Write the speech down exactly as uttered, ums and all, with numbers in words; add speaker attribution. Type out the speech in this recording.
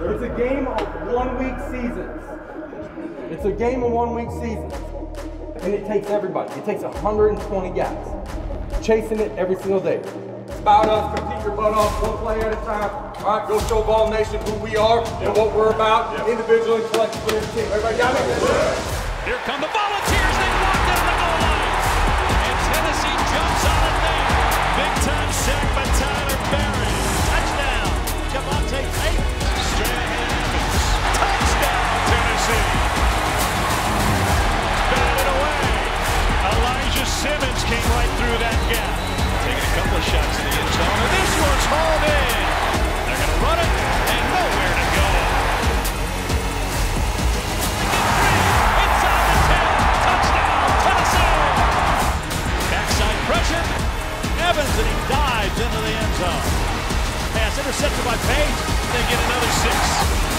Speaker 1: It's a game of one-week seasons. It's a game of one-week seasons. And it takes everybody. It takes one hundred twenty guys chasing it every single day. It's about us, compete your butt off, one play at a time. All right, go show Vol Nation who we are and what we're about, yep. Individually, collectively, as a team. Everybody got me?
Speaker 2: Here come the Volunteers. They walked out the goal line. And Tennessee jumps on it there. Big time sack by Tyler Barron. Touchdown. Javonte Tate. Strahan. Touchdown, Tennessee. Batted away. Elijah Simmons came right through that gap. Taking a couple of shots in the end zone. And this one's hauled in. They're going to run it and nowhere to go. Inside the ten. Touchdown, Tennessee. Backside pressure. Evans, and he dives into the end zone. Pass intercepted by Page. They get another six.